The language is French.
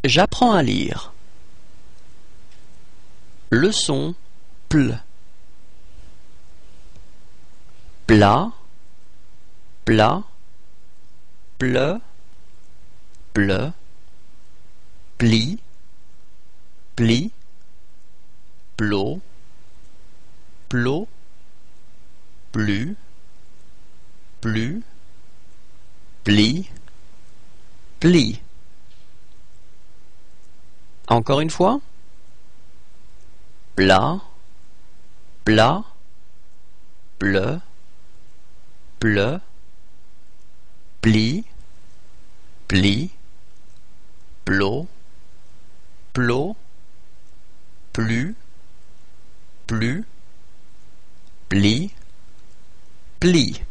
J'apprends à lire. Leçon pl. Plat, plat, ple, ple, pli, pli, plot, plot, plu, plu, pli, pli. Encore une fois. Plat, plat, ple, ple, pli, pli, plot, plot, plu, plu, pli, pli.